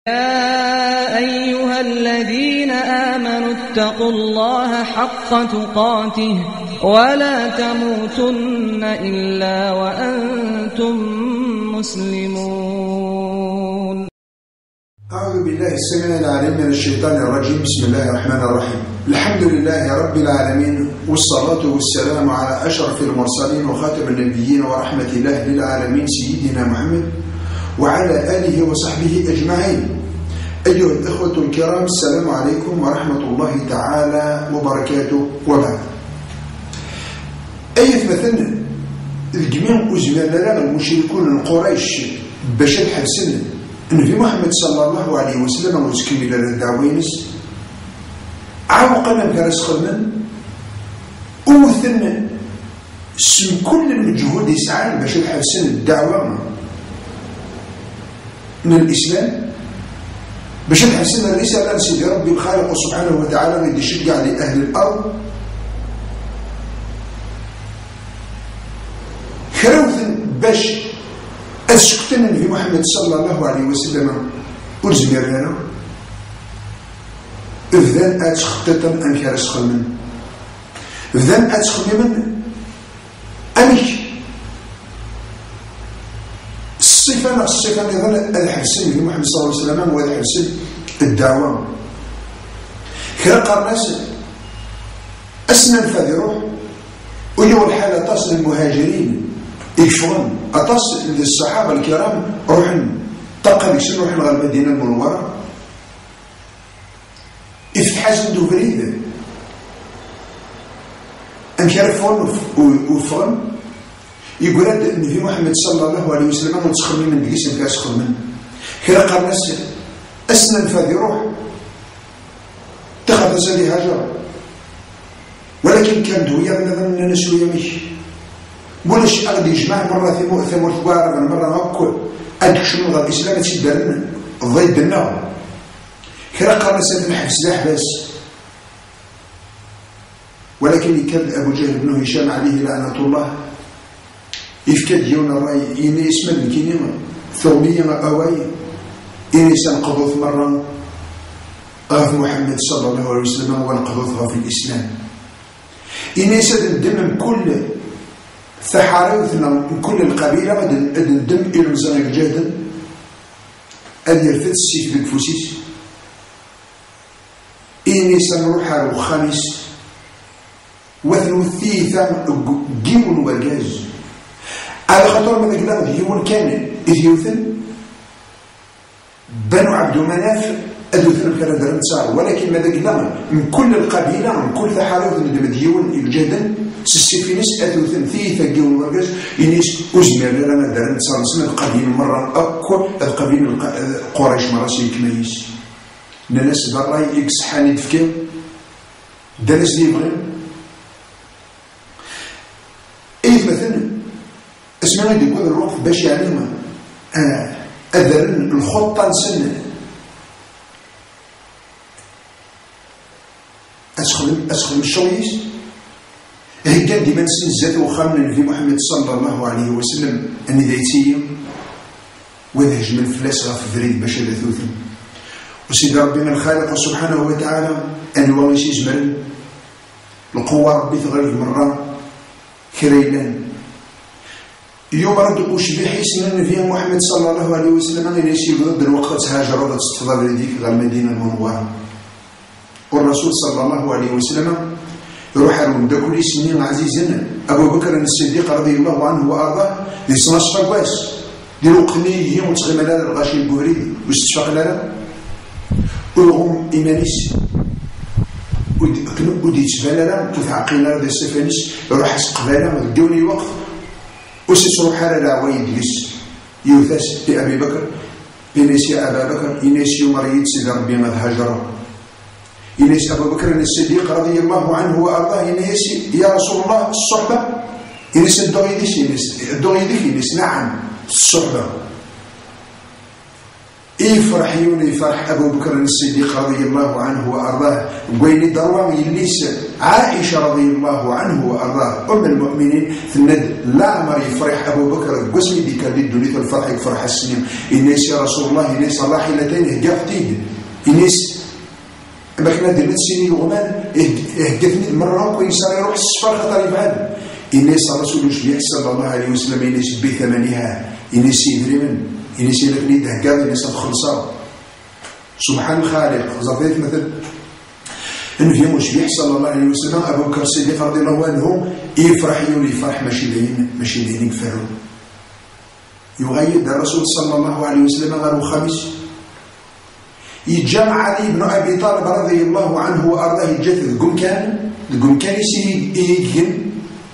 يا أيها الذين آمنوا اتقوا الله حق تقاته ولا تموتن إلا وأنتم مسلمون. أعوذ بالله السميع العليم من الشيطان الرجيم. بسم الله الرحمن الرحيم. الحمد لله رب العالمين، والصلاة والسلام على أشرف المرسلين وخاتم النبيين ورحمة الله للعالمين سيدنا محمد وعلى آله وصحبه أجمعين. أيها الإخوة الكرام، السلام عليكم ورحمة الله تعالى وبركاته. وبعد أيث مثلا الجميع أزمنا المشركون القريش باش الحبسن النبي محمد صلى الله عليه وسلم وتكمل الدعوينس عاوقنا بكرس خدمن أوثن سم كل المجهود يسعى باش الحبسن الدعوة من الإسلام باش نحسن الرسالة لسيدي ربي الخالق سبحانه وتعالى غادي يشجع لأهل الأرض كراوثن باش أسكتن النبي محمد صلى الله عليه وسلم ولزميرنا إذن أتخططا أنكارس خلمن إذن أتخممن أمك الصفة يظل الحبسين في محمد صلى الله عليه وسلم هو الحبسين الدعوة خلق الناس أسنى الفذروح ويو الحالة تصل المهاجرين يكفرون أتصل للصحابة الكرام روحن طاقة بيكسن روحن غير المدينة المنورة إفتحاز دوفريد أنكارفون وفغن يقول النبي محمد صلى الله عليه وسلم متخمي من دقيس الكاس خمن خلق الناس أسنى الفاذي روح تخذ سالي هاجر، ولكن كان دويا بنظام أننا شوية مش ولاش أغدي يجمع مرة ثمور ثوار مرة هكو أدك شنو غير الإسلام تشد لنا ضيد النار خلق الناس الحبس لا حباس، ولكن كان أبو جهل بن هشام عليه لعنة الله يفكد يونا الرأي إني اسم المكينيما ثومية أواي إني سنقضوث مرة غاف محمد صلى الله عليه وسلم ونقضوثها في الإسلام إني سدندم كل ثحاريوثنا من كل القبيلة غادي ندم إلى مزانك جادا أن يرفد السيف بالكفوسيس إني سنروح على الخامس وثنو الثيثة جيون والجاز على خطر ما ذكر ديون كامل إثيوثن بنو عبد مناف أدوثن كان درن صار، ولكن ما ذكر من كل القبيلة من كل ثحاريوث ندم ديون الجدن سيفينس أدوثن ثيثة جيون والجاز إنيس أزمر لنا درن صار سنة القبيل مرة أكو القبيل قريش مرة سيكميس ناس براي إكس حاني دفكين دانس لي بغير إيه مثلا اسمع غادي يقول الوقت باش يعلم أذرن الخطة نسنة أسخدم الشويس هي كان ديما نسن الزاد وخامن النبي محمد صلى الله عليه وسلم أني ذايتيم وذا هجم الفلاس غاف الذريد باش هذا ثوثن وسيدي ربنا الخالق سبحانه وتعالى أن يوغيش يزمرن القوة ربي تغير مرة كريلان يوم رد أشبه اسم النبي محمد صلى الله عليه وسلم أن يسير ضد الوقت هاجر ضد استفضل لديك غير المدينة المنورة، والرسول صلى الله عليه وسلم يروح على كل سنين عزيزنا أبو بكر الصديق رضي الله عنه وأرضاه لصناش فقواس للوقنيه متغمى لنا الغاشي البوري واستشفاق لنا ولغم إيمانيس ودي تبالا وتعقينا رضي السفانيس يروح اسقبالا ودوني الوقت وسيسرو حال العوايد يس يوثاس لأبي بكر إنيس أبا بكر إنيس مريض سيد ربي مذ هاجره إنيس أبو بكر الصديق رضي الله عنه وأرضاه إنيس يا رسول الله الصحبة إنيس الدغيديش إنيس نعم الصحبة يفرح يفرح أبو بكر الصديق رضي الله عنه وأرضاه ويني دروان يليس عائشة رضي الله عنه وأرضاه أم المؤمنين ثند لا مر يفرح أبو بكر قسمي بك للدنيا الفرح يفرح السنين إنيس يا رسول الله إنيس الله حيلتين هجفتيد إنيس بكنا دلت سنين وغمان هجفتني مرة ويسار يروح الصفار خطر يفعل إنيس رسول الله صلى الله عليه وسلم إنيس بثمنها إنيس يدري من إنيس يلقني دهقاض إنيس أدخل سبحان الخالق زرطيت مثل إنه في مشبيح صلى الله عليه وسلم أبو بكر الصديق رضي الله عنه يفرح يفرح ماشي لين يكفروا يغيد الرسول صلى الله عليه وسلم غير خميس يجمع علي بن أبي طالب رضي الله عنه وأرضاه الجثث قم كان يسير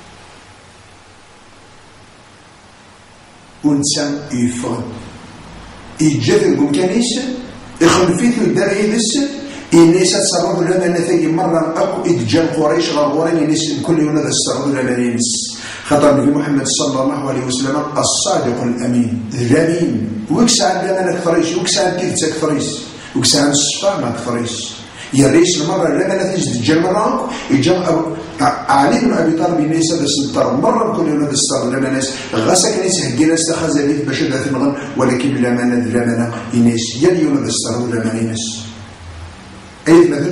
ونسان يفرد يجثث قم كان يخلفيته يدار يدس إنيس تصرف لما نتاجي مرة أكو إدجال قريش غرورين إنيس كل يوم هذا التصرف لما ينس خطر في محمد صلى الله عليه وسلم الصادق الأمين الأمين وكسان لما نكفريش وكسان كيف تكفريش وكسان الصفا ما كفريش يريش المرة لما نتاجي إدجال مرة إدجال علي بن أبي طالب إنيس هذا السلطر مرة كل يوم هذا التصرف لما ناس غسك إنيس هجينا استخذ بيت بشدة ثمغن ولكن لما إنيس يلي يوم هذا التصرف لما ينس أي مثل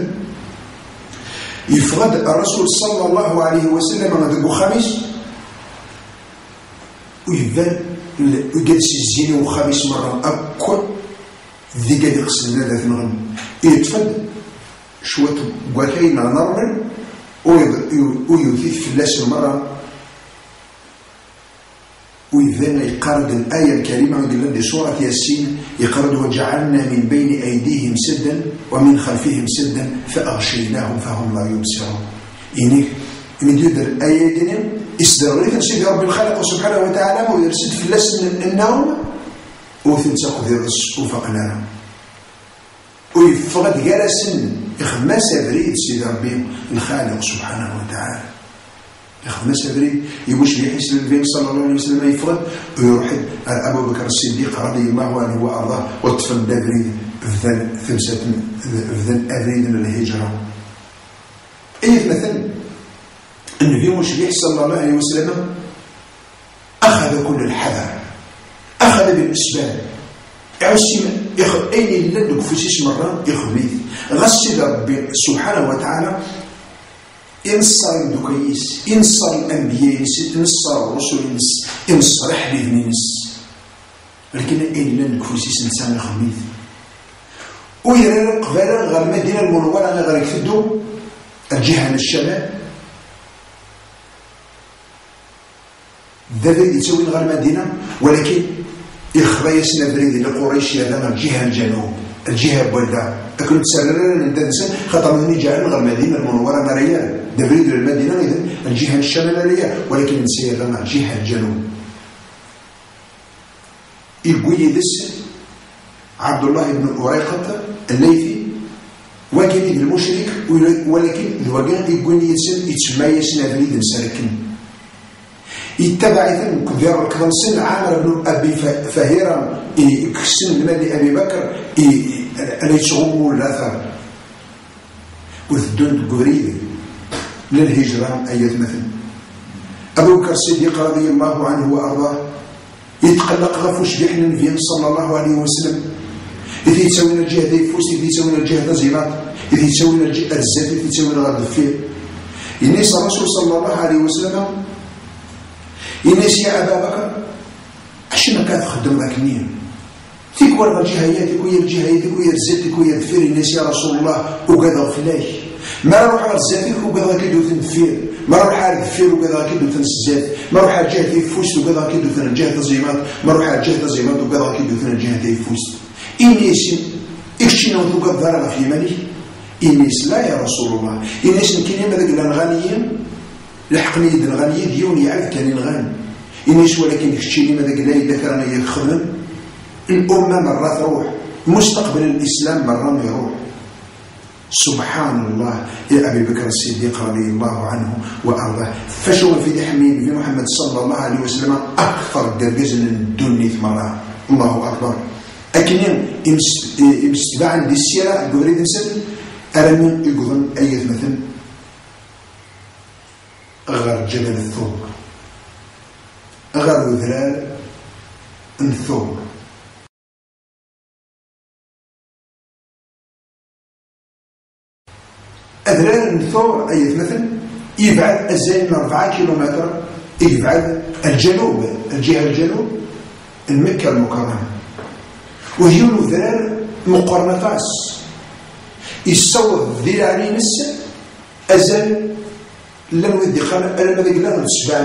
يفرد الرسول صلى الله عليه وسلم غدا خميس ويبان ويجلس الزين وخميس مرة أكل ذي قد يغسل هذا ثمغن يتفد شوية بواكين نرمل ويثيث في اللاس مرة وإذن يقرد الآية الكريمة من سورة ياسين يقرد وجعلنا من بين أيديهم سدا ومن خلفهم سدا فأغشيناهم فهم لا يبصرون إنك من يدر الآية دي استدريت سيدي رب الخالق سبحانه وتعالى ويرسد في اللسن النوم وثنسق ذي الرس وفقنا ويفقد جلسا يخمس بريد سيدي ربي الخالق سبحانه وتعالى يخمس بريد يبوش بيحس للنبي صلى الله عليه وسلم يفرد ويروح أبو بكر الصديق رضي الله عنه وأرضاه وطفل بريد فذن أبريد من الهجرة أي مثلا النبي مشبيح صلى الله عليه وسلم أخذ كل الحذر أخذ بالأسباب ياخذ أين اللي فسيس مرة ياخذ بيت غسل ربي سبحانه وتعالى ينصر الدكيس ينصر الأنبياء ينصر الرسل ينصر حبيب نينس ولكن أين اللي فسيس إنسان ياخذ بيت ويرى قبل غير المدينة المنورة غير يكفدوا الجهة الشمال ذلك يتسوي غير المدينة ولكن يخبى يسنى بريد لقريش هذا الجهة الجنوب الجهة بولدا أكون تسرر للإنسان خطر مني جاء غير المدينة المنورة مريال دبريد للمدينة إذن الجهة الشمالية ولكن نسير لنا الجهة الجنوب يقول يدس عبد الله بن أريقة الليثي وكان المشرك ولكن الوقت يقول يتسمى يسنى بريد مسركن يتبع إذن كذير كذنسن عامر بن أبي فهيرا يكسن المال أبي بكر يتغموا الأثر وثدون قريب للهجرة أية مثل أبو بكر الصديق رضي الله عنه وأرضاه يتقلق غفوش بيحنا النبي صلى الله عليه وسلم إذا يتسوينا الجهة دي فوس إذا يتسوينا الجهة زينات إذا يتسوينا الزات إذا يتسوينا غرد الفيل الناس الرسول صلى الله عليه وسلم الناس يا أبا بكر عشان كانت تخدم ذاك النية تيك ورغ الجهاياتك ويا الجهاياتك ويا الزاتك ويا الدفير الناس يا رسول الله وكذا فلاش ما نروح على الزاتك وكذا كيدو تنفير ما نروح على الدفير وكذا كيدو تنسزات ما نروح على الجهة يفوس وكذا كيدو تن الجهة تزيمات ما نروح على الجهة تزيمات وكذا كيدو تن الجهة يفوس الناس اكشينا وتوقف ضرغ في مالي الناس لا يا رسول الله الناس كاين يما ذاك الغنيين لحقني يد الغني ديوني يعرف كان الغني الناس ولكن كشتيني ما ذاك لا يذكر انا يخدم الامه مره تروح مستقبل الاسلام مره يروح سبحان الله يا ابي بكر الصديق رضي الله عنه وارضاه فشو في حميد في محمد صلى الله عليه وسلم اكثر درجه من الدنيا مرة الله اكبر أكنين يمستبعا دي السيرة قبريد نسل أرمين يقضن أي مثل غير جبل الثور غير ذلال الثور أذلال الثور أي مثل يبعد أزاي من 4 كيلومتر يبعد الجنوب الجهة الجنوب المكة المكرمة وهي ذلال مقرنطاس يصور ذراعي نس أزال لن ودي خلق أنا ما ذكرنا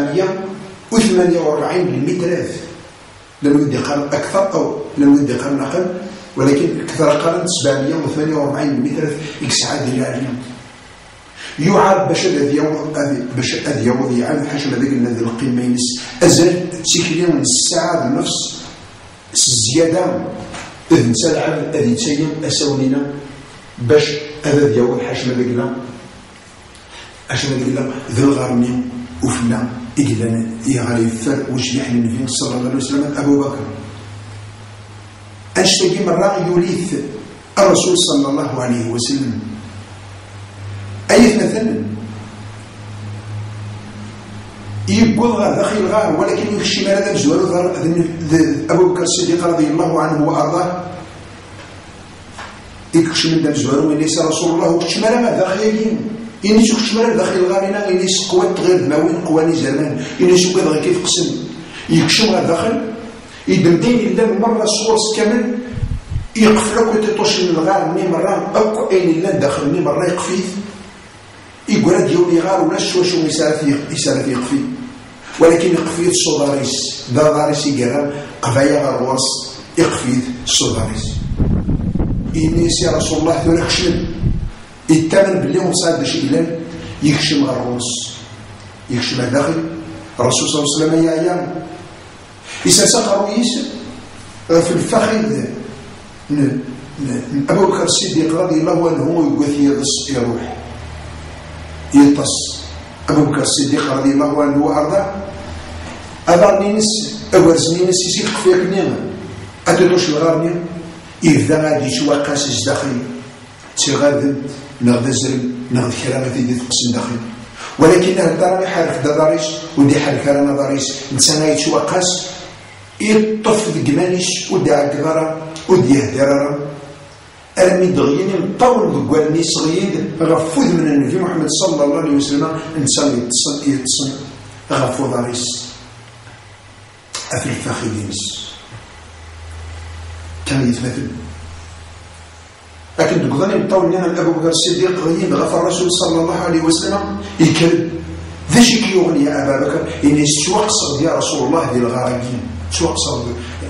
748 متر لن ودي خلق أكثر أو لن ودي خلق أقل ولكن أكثر قرن 748 متر يكسع ذراعي يعرف باش هذا يوض يعرف حاجه هذاك الذي القيمه ينس أزال سيكلين من الساعه النفس الزياده إذن سالعب أذي تسيم أساونينا باش هذا ديال الحاش ما بقلا أش ما بقلا ذو الغرمي وفلا إقلنا يغالي الفر وشبيح النبي صلى الله عليه وسلم أبو بكر أشتكي مرة يوليث الرسول صلى الله عليه وسلم أي مثلا يقول غار داخل الغار ولكن يخشي ما هذا بزوال غار أبو بكر الصديق رضي الله عنه وأرضاه يخشي من بزوال وليس رسول الله وخشي ما داخل إني شوف ما داخل الغار هنا إني قوات غير دماوين قواني زمان إني شوف كذا كيف قسم يكشم غير داخل يدمدين إلا مرة صوص كامل يقفلك وتطوش من الغار مي مرة أكو أين إلا داخل مي مرة يقفيث يقول هاد يولي غار ولا شوش يسال في يقفي ولكن يقفيت صداريس داريس يقرا قفايا غرواس يقفيت صداريس إنيس يا رسول الله ذو يخشم يتامن باللي مصاد باش إلان يخشم غرواس يخشم داخل الرسول صلى الله عليه وسلم يا أيام يساسا قرويس في الفخذ أبو بكر الصديق رضي الله عنه يقول يروح يلتص أبو بكر الصديق رضي الله عنه وأرضاه أبارنينس أورزنينس يسيق فيك نيما أتدوش الغارني إذا غادي شوا قاسس داخل تغادن نغد الزرم نغد كرامة دي تقسم داخل ولكن هذا حرف داريس ودي حرف كرامة داريس إنسان يتشوا قاس يطف دقمانيش ودي عقدارا ودي هدرارا أرمي دغيني مطول بقوالني صغيد غفوذ من النبي محمد صلى الله عليه وسلم إنسان يتصن غفوذ ريس أفل الفاخدينس كان يتمثل لكن تقضني مطول لنا أبو بكر الصديق غيين غفر الرسول صلى الله عليه وسلم يكلم ذا شي كيغني يا أبا بكر إني سوقصر يا رسول الله ذي الغارقين سوقصر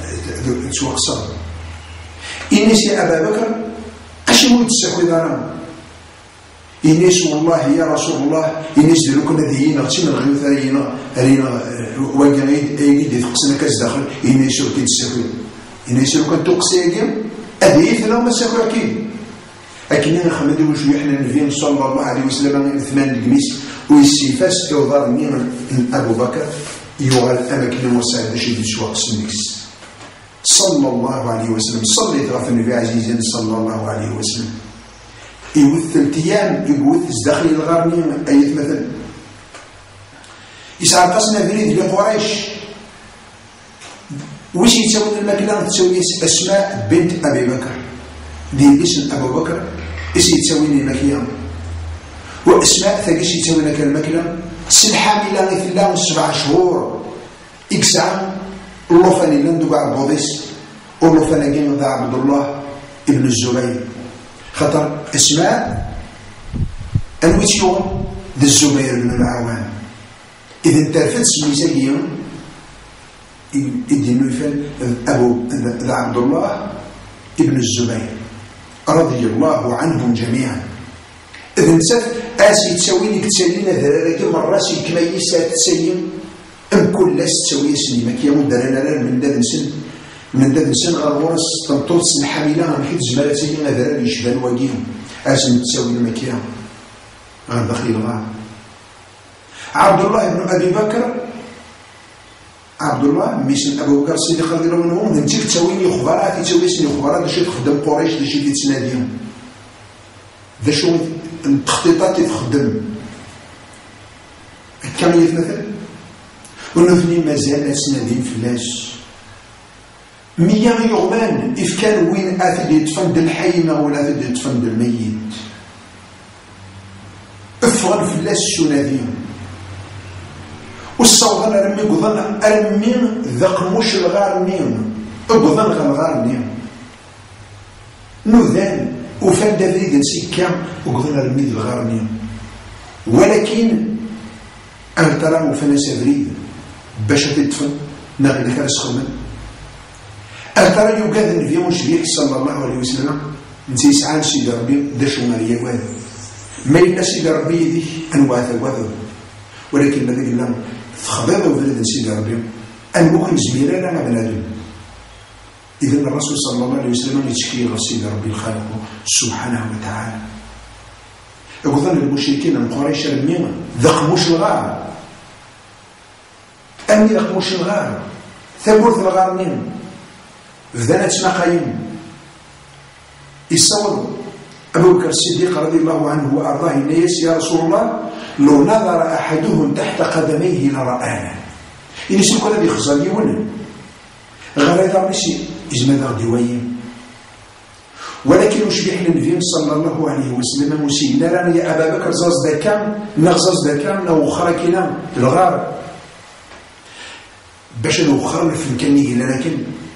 إنيس يا أبا بكر أشمو تسكوي دارا إنيس والله يا رسول الله إنيس دلوكنا ذيين غتين الغيوث أرينا واقع أيدي تقسنا كاس داخل إنيس وكي تسكوي إنيس وكي تقسي أجيم أديث لهم السكوي أكيد لكن أنا خمدي وشو يحنا النبي صلى الله عليه وسلم 8 القميس ويسيفاس يوضار من أبو بكر يوغل أماكن وسائل شيء سواق سنكس صلى الله عليه وسلم صليت غف النبي عزيزا صلى الله عليه وسلم يوث التيام يوث داخل الغارني أية مثل يسعى قسنا بريد لقريش وش يتسوي المكلام تسوي أسماء بنت أبي بكر دي اسم أبو بكر إيش يتسويني المكيام وأسماء ثقيش يتسوي لك المكلام سنحاملة في الله 7 شهور إكسام الله فاني لندو بعد بوضيس الله فاني جينا ذا عبد الله ابن الزبير خطر اسماء الوتيون ذا الزبير بن العوام إذا انترفت سميسا يدينو يفعل أبو ذا عبد الله ابن الزبير رضي الله عنهم جميعا إذا نسف آسي تسويني كتسالينا ذرارك مراسي كما يسا تسيم أم كل لاس تسوي سني مكيا مدرنا من داد نسن غرورس تنطوط الحاملة غنحيد زمالتين غذرا يشبان واقيهم آسن تسوي المكيا غندخل الغار عبد الله بن أبي بكر عبد الله ميسن أبو بكر الصديق رضي الله عنه نتيك تساويني خبرات تساويني خبرات داش تخدم قريش داش تتناديهم ذا شو التخطيطات تخدم كم يتمثل ونثني مازال تنادين في الناس 100 يومان إذ كان وين أثد يتفند الحيمة ولا أثد يتفند الميت افغل في الناس سناديهم والصوغان أرمي قضان أرمي ذاق مش الغار نيم قضان غالغار نيم نوذان وفان دافريد نسيكام وقضان أرمي الغار نيم ولكن أغترام وفانا سافريد باش تدفن ناغي لك رسخمن أغترام يوقاد النبي ونشبيح صلى الله عليه وسلم نتي سعان سيدي ربي داشو ماريا واد ما إلا سيدي ربي ذي أنواع ثواب ولكن ماذا قلنا تخبيض وفرد سيدي ربي أنواع زميران على بنادم إذن الرسول صلى الله عليه وسلم يتشكي سيدي ربي الخالق سبحانه وتعالى يقولون المشركين من قريش رميما ذقموش الغار أمي ذقموش الغار ثبوت الغار نيم فذنت مقايم يصور أبو بكر الصديق رضي الله عنه وأرضاه الناس يا رسول الله لو نظر أحدهم تحت قدميه لرآنا إني سيكون هذه خزال يونا غير هذا ماشي إجمال غديوين ولكن وشبيح النبي صلى الله عليه وسلم وسيدنا لنا يا أبا بكر زاز داكام نغزاز داكام نوخر كنا الغار باش نوخر في الكني لكن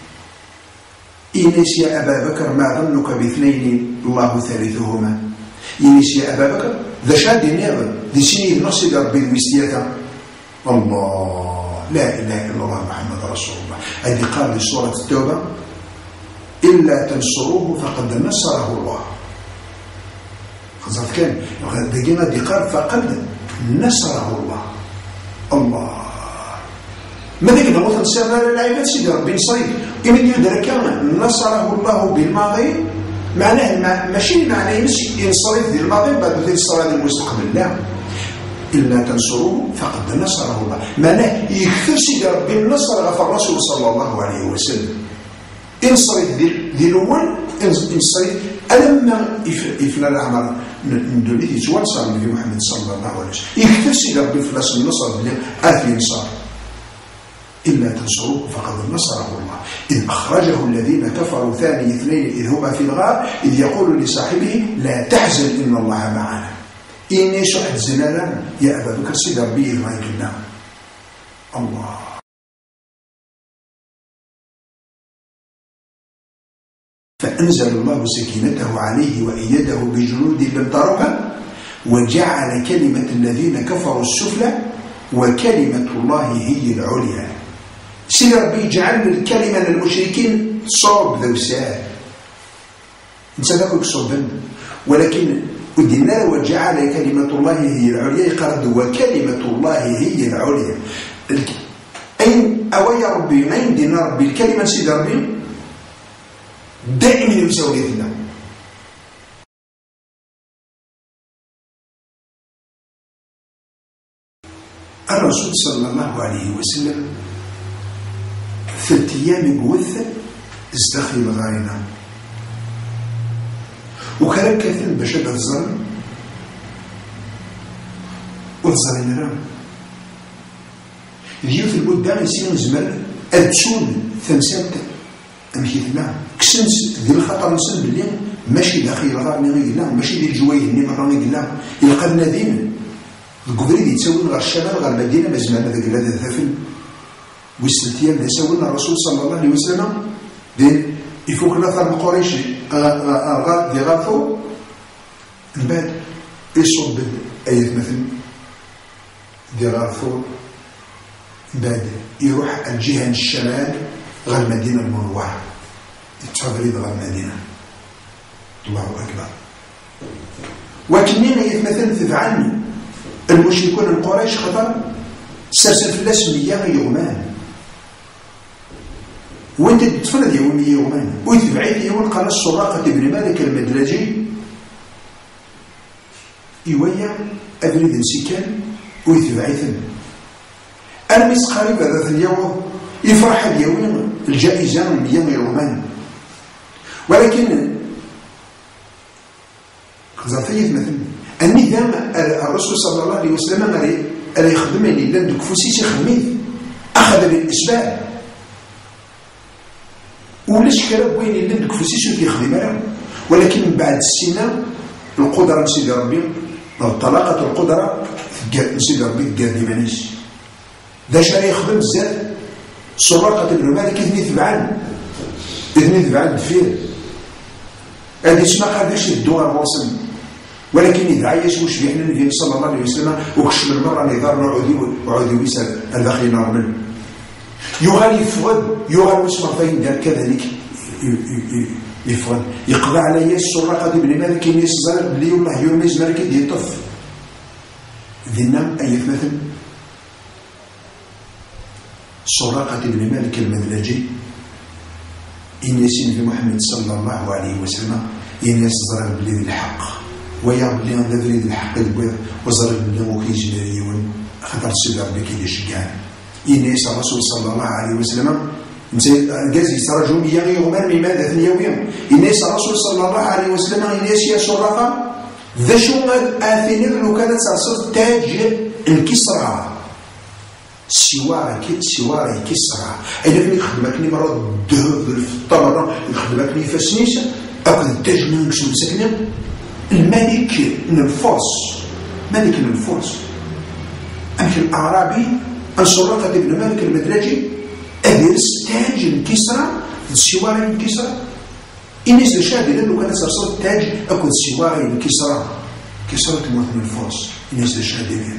إنيس يا أبا بكر ما ظنك باثنين الله ثالثهما إنيس يا أبا بكر ذا شادي نيضا ذي سنين نصد ربي المستياتا الله لا إله إلا الله محمد رسول الله هذه قال لسورة التوبة إلا تنصروه فقد نصره الله خذت كان دقينا دقار فقد نصره الله الله ماذا قلنا مثلا سيرنا للعباد سيدي ربي نصريه إن يدرك نصره الله بالماضي معناه ماشي معناه ينصرف ذي الماضي بعد ذي الصلاة المستقبل لا إلا تنصروه فقد نصره الله معناه يكثر سيدي ربي النصر غفر الرسول صلى الله عليه وسلم انصرف ذي الأول انصرف ألما إفنا العمر ندولي يتوانصر النبي محمد صلى الله عليه وسلم يكثر سيدي ربي فلاس النصر بلي آثي نصر إلا تنصروه فقد نصره الله إذ أخرجه الذين كفروا ثاني اثنين إذ هما في الغار إذ يقول لصاحبه لا تحزن إن الله معنا إني شحت زنانا يا أبا بكر سيد ربي ما يقلنا الله فأنزل الله سكينته عليه وأيده بجنود لم تروها وجعل كلمة الذين كفروا السفلى وكلمة الله هي العليا سيدي ربي يجعل الكلمة للمشركين صوب ذوسان نسابقك صوبا ولكن ودينا وجعل كلمة الله هي العليا يقرد وكلمة الله هي العليا أين أويا ربي ما يمدينا ربي الكلمة سيدي ربي دائما يساوي لنا الرسول صلى الله عليه وسلم 3 أيام بوثة استخي الغارنا وكان كثير باش هذا الظلم والظلم راه اليوث القدام يسير زمر أدسون ثمسات أمشيتنا كسنس ذي الخطر نسن باللي ماشي داخل الغار نغير لا ماشي ذي الجوايه اللي مرة نغير لا يلقى النادين القبري يتساوي غير الشمال غير المدينة ما زمان هذاك هذا الثفل وست أيام يساوينا الرسول صلى الله عليه وسلم دين يفوق الأثر القريشي غاد غاثو من بعد يصب أية مثل دي غاثو من بعد يروح الجهة الشمال غير المدينة المنوعة يتفضل غير المدينة الله أكبر وكنين يتمثل تفعني المشركون القريش خطر سرسل في الناس 100 يومان وانت تتفرد يوم 100 يومان ويتبعيد يوم قال السراقة بن مالك المدلجي يويا أبريد سكان ويتبعيد المس قريب ذات اليوم يفرح اليوم الجائزة 100 يوما. ولكن خزرتية مثلا النظام الرسول صلى الله عليه وسلم ألا يخدم اللي لندك فوسيس يخدميه أخذ بالأسباب ولاش كلام وين اللي لندك فوسيس يخدم له. ولكن من بعد السنة القدرة نسيد ربي طلاقة القدرة نسيد ربي تقادي مانيش ذا شرا يخدم بزاف. سراقة بن مالك إذن يتبعن بفير هذه اسمها قاداش الدوار الوصل. ولكن إذا عايش وش بيحنا النبي صلى الله عليه وسلم وكشف المرأة نظار وعودي ويسال الأخي نورمال يغال يفغد يغال واسمه فين دار كذلك يفغد يقضى على السراقة بن مالك يصدر بلي والله يوم يزمرك يطف ذنام أي مثل سراقة بن مالك المدلجي إن يسين في محمد صلى الله عليه وسلم إن يصدر بلي الحق ويعمل لي هذا بريد الحق البيض وزرق بلي وكيج ليون خطر سيد ربي كيشجعان إنيس الرسول صلى الله عليه وسلم جازي سرجوا 100 يوما من ماذا ثنيويا إنيس الرسول صلى الله عليه وسلم إنيس يا سراقة ذا شو آثنين لو كانت تصل تاج الكسرى سواري كسرى أنا فين خدمتني مرة دهب في الطمرة خدمتني فسنيسة أخذ التاج من شو سكنه الملك من الفرس أمثل الأعرابي أن سراقة بن مالك المدلجي أدرس تاج الكسرى السواري الكسرى إنيس لشاهد لأنه كانت تصل تاج أكل سواري الكسرى كسرى تموت من الفرس إنيس لشاهد لأنه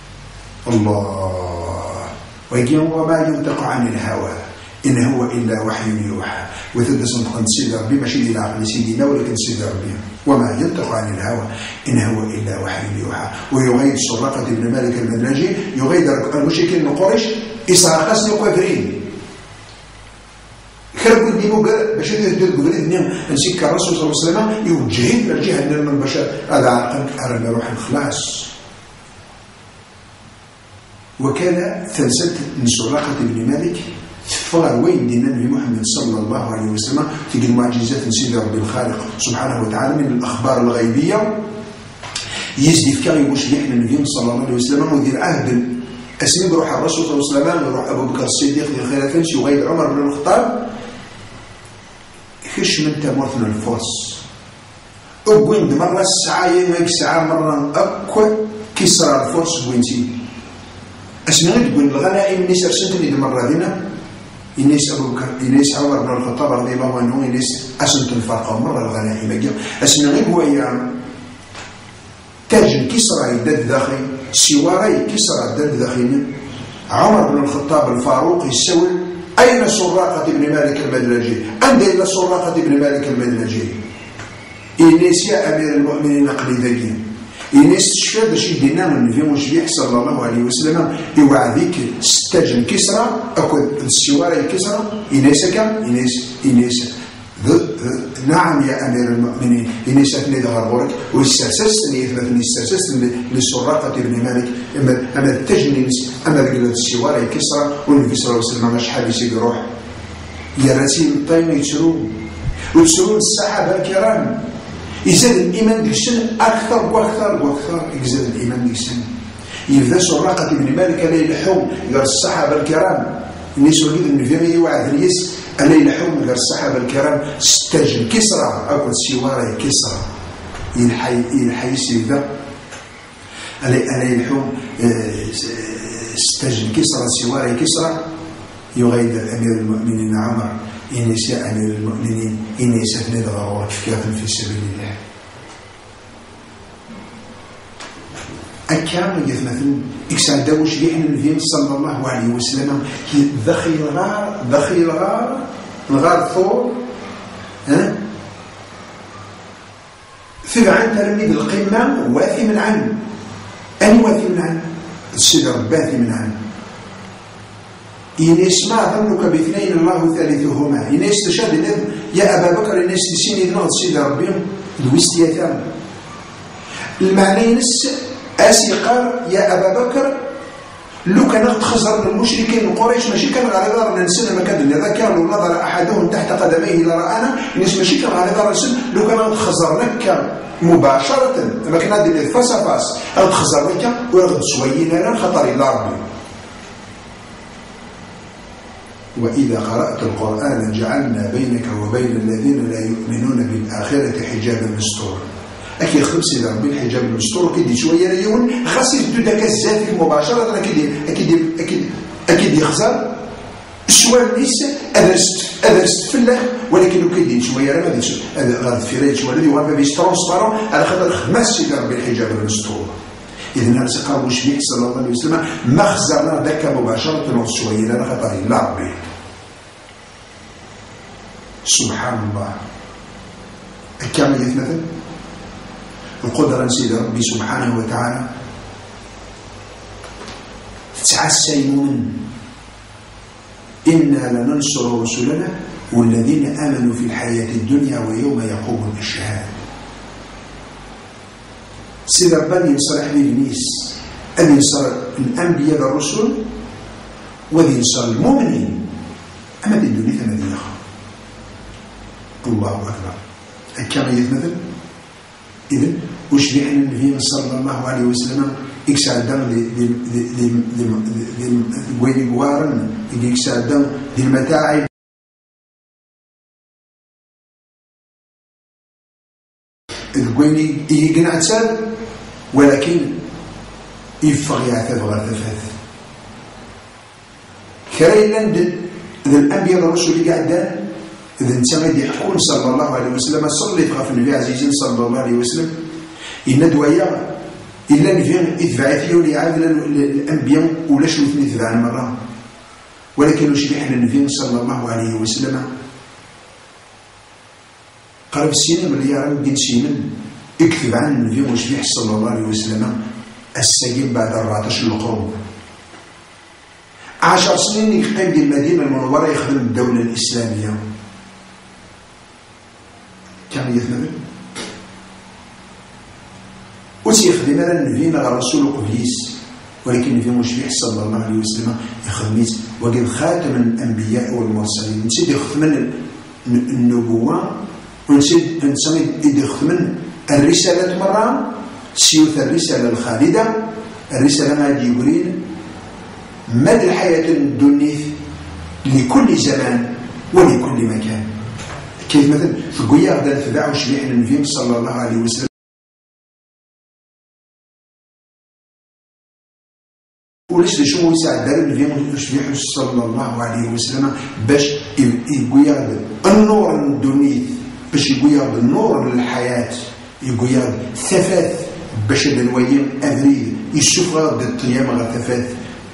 الله ويقول وما ينطق عن الهوى إن هو إلا وحي يوحى وتدس نطق سيد ربي ماشي إلى عقل سيدنا ولكن سيد ربي وما ينطق عن الهوى إن هو إلا وحي يوحى. ويغيد سراقة بن مالك المدلجي يغيد المشركين من قريش إسراقاس نقوافرين خربوا الدين باش يدير قبل نسيك الرسول صلى الله عليه وسلم يوجهين للجهة من البشر هذا عقل أرى روح الخلاص. وكان ثلثة من سراقة بن مالك فغر وين دينا النبي محمد صلى الله عليه وسلم تلقى المعجزات نسيد ربي الخالق سبحانه وتعالى من الأخبار الغيبية يزدي في كاغي واش يحنا النبي صلى الله عليه وسلم ودير عهد أسمي بروح الرسول صلى الله عليه وسلم وروح أبو بكر الصديق ديال الخلافة وغير عمر بن الخطاب خش من تمرثنا الفرس وين مرة الساعة يمك ساعة مرة أكو كسر الفرس وينتي أسمي تقول الغنائم اللي سرسنتني المرة دينا إنيس أبو بكر إنيس عمر بن الخطاب رضي الله عنه إنيس أسنت الفرقة مرة الغنائم أسمي هو يا تاج كسرى يدد داخل سواري كسرى يدد داخل عمر بن الخطاب الفاروق يسول أين سراقة بن مالك المدلجي أنت إلى سراقة بن مالك المدلجي إنيس يا أمير المؤمنين قلي ذكي إنيس تشفى باش يدينا من النبي وشبيح صلى الله عليه وسلم يوعديك ستاج كسرى أكو السواري كسرى إنيس نعم يا أمير المؤمنين إنيس أثني دغربورك ويسترسسني يثبتني استرسسني لسراقة بن مالك أما التجنيس أما السواري كسرى والنبي صلى الله عليه وسلم شحال يسيق روح يا رسيل الطيم يتسرون الصحابة الكرام يزاد الإيمان ديك السن أكثر وأكثر يزاد الإيمان ديك السن يبدا سراقة بن مالك لا يلحوم قال الصحابة الكرام الناس ولقيت النبي يوعد الناس ألا يلحوم قال الصحابة الكرام ستاج كسرى أكل سواري كسرى يلحي سيدا ألا يلحوم ستاج كسرى سواري كسرى يغيد أمير المؤمنين عمر إنيس يا أمير المؤمنين إنيس أثني دغرورك في سبيل الله أكام يثمثل إكسان داوش بيحن النبي صلى الله عليه وسلم ذخي الغار ثور في عن تلميذ القمة واثي من عنه أني واثي من عنه السدر باثي من عنه إن يسمع ظنك باثنين الله ثالثهما إن يستشهد يا أبا بكر إن يستسيني ذنوه سيد ربهم الوستيتان المعنى ينس أسيقر يا أبا بكر لو كان تخزر المشركين من قريش ماشي كان على دار نسن ما كان اذا كانوا نظر احدهم تحت قدميه لرانا الناس ماشي كان على دار نسن لو كان تخزر لك مباشره ما كان هذه فاس فاس او تخزر لك ويرد سوينا لنا خطر الى ربي. واذا قرات القران جعلنا بينك وبين الذين لا يؤمنون بالاخره حجابا مستورا. أكيد خمسة إذا ربي الحجاب المستور كيدي شوية ليون خاصي تدك الزافي مباشرة أكيد يخزر السؤال ليس أدرست في الله ولكن كيدي شوية ما ديش غاد فيريت شوية اللي هو بيش ترونسبارون على خاطر خمس إذا ربي الحجاب المستور. إذا ناس قالوا شبيه صلى الله عليه وسلم ما خزرنا ذاك مباشرة نص شوية لنا خاطر لا ربي سبحان الله. كما مثلا القدرة نسيد ربي سبحانه وتعالى تتعسى يمون إنا لننصر رسلنا والذين آمنوا في الحياة الدنيا ويوم يقوم الأشهاد. سيد ربي ينصر أهل الناس أن ينصر الأنبياء والرسل وذي ينصر المؤمنين أما دي الدنيا ثمانية الله أكبر. كما يتمثل إذن وش بيحنا النبي صلى الله عليه وسلم إكسادان وين يقارن إكسادان دي المتاعب وين يقنع تسال ولكن يفغ يعتبر غرتفات كريلا ذا الأنبياء والرسل اللي قاعدان إذا انتمد يحكون صلى الله عليه وسلم صلي تغاف النبي عزيزين صلى الله عليه وسلم إن دوايا إلا نفين إثباعيثيون يعادل الأنبياء ولا شو اثنين إثباع المرة ولكن وش بيحنا النبي صلى الله عليه وسلم قرب السنين مليار مدين سنين اكتب عن النبي وش بيح صلى الله عليه وسلم السجين بعد 14 القرون 10 سنين يقيم دي المدينة المنورة يخدم الدولة الإسلامية كان يثنبل وسيخدم على النبي غير رسول قبليس ولكن النبي مشبيح صلى الله عليه وسلم يخدميت وقد خاتم الأنبياء والمرسلين نسيت يخدم النبوة ونسيت يخدم الرسالة مرة سيوث الرسالة الخالدة الرسالة ما يقولين مدى الحياة الدنيا لكل زمان ولكل مكان كيف مثلا في قوية غدا نتبع وشبيح النبي صلى الله عليه وسلم وليش شو يساعد دار النبي وشبيح صلى الله عليه وسلم باش يقويا النور الدنيا باش يقويا النور للحياة يقويا ثفاث باش الويم أبريد يشوفها الطيام غير ثفاث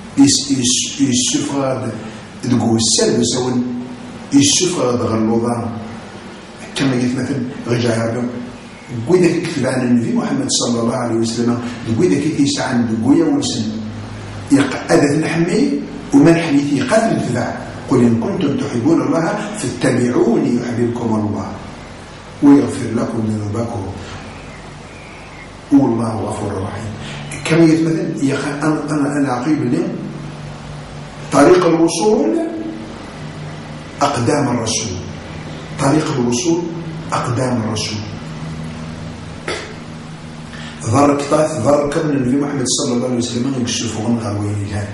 يشوفها تقول السلب سوى يشوفها غلوظة كما قلت مثلا رجع ربهم قوي ذاك يكتب عن النبي محمد صلى الله عليه وسلم قوي ذاك يسعى عند قوية ونسن أذى نحمي وما نحمي قتل التبع قل إن كنتم تحبون الله فاتبعوني يحببكم الله ويغفر لكم ذنوبكم والله غفور رحيم كما قلت مثلا أنا عقيب اليوم طريق الوصول أقدام الرسول طريق الوصول أقدام الرسول ظهر كطاف ظهر كبن النبي محمد صلى الله عليه وسلم يكشفون غروين كان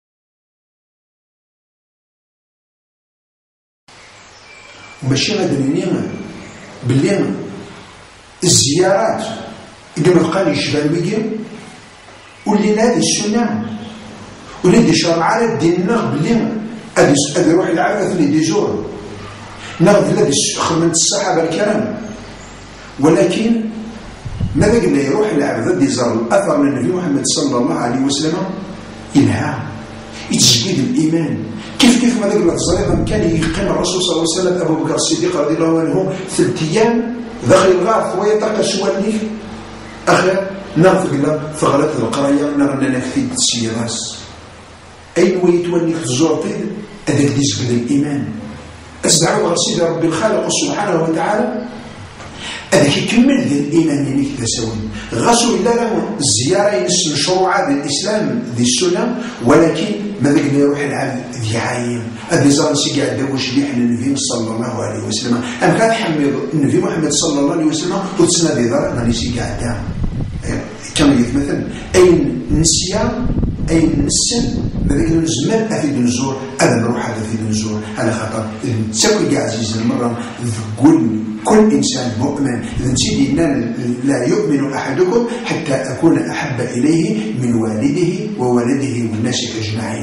وماشي مدنيين باللي الزيارات إذا ما بقى لي الشباب بيجي واللي هذه السنة واللي دي شرع على ديننا باللي هذه يروح العبث اللي دي جور ناخذ الذي خدمة الصحابة الكرام ولكن ماذا قلنا يروح العبث دي زار الأثر من النبي محمد صلى الله عليه وسلم إلهام يتجديد الإيمان كيف ماذا قلنا الزريضة كان يقيم الرسول صلى الله عليه وسلم أبو بكر الصديق رضي الله عنه 3 أيام داخل الغار ويطاق شوالني أخي ناخذ قلنا ثغلة القراية نرى نكثي السيراس أين ويتولي في الزورتين هذاك يزبد الإيمان أسدعوا غسيد رب الخالق سبحانه وتعالى هذاك يكمل ذي الإيمان اللي تساوي غاسو إلا له الزيارة ينس مشروعة الإسلام ذي السنة، ولكن ماذا قلنا يروح العام ذي عايم هذي زار نسي قاعد داوش ليح النبي صلى الله عليه وسلم. أم كان حمد النبي محمد صلى الله عليه وسلم وتسنى ذي ذار ما نسي قاعد دام كما قلت مثلا أين نسيا أين نسن ماذا قلنا نزمان أفيد نزور أنا نروح هذا في نزور على خاطر تسوي قاعد عزيز المرة تقول كل إنسان مؤمن إذا سيدي لا يؤمن أحدكم حتى أكون أحب إليه من والده وولده والناس أجمعين.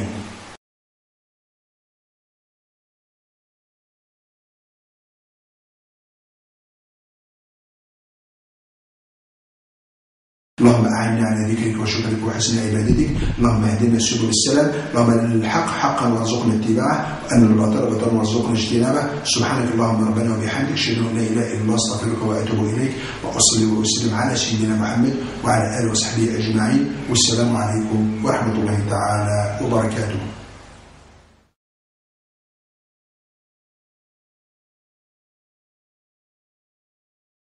اللهم أعنا على ذكرك وشكرك وحسن عبادتك، اللهم اهدنا سبل السلام، اللهم أن الحق حقا وارزقنا اتباعه، وأن الباطل باطلا وارزقنا اجتنابه. سبحانك اللهم ربنا وبحمدك، أشهد أن لا إله إلا الله، أستغفرك وأتوب إليك، وأصلي وأسلم على سيدنا محمد وعلى آله وصحبه أجمعين، والسلام عليكم ورحمة الله تعالى وبركاته.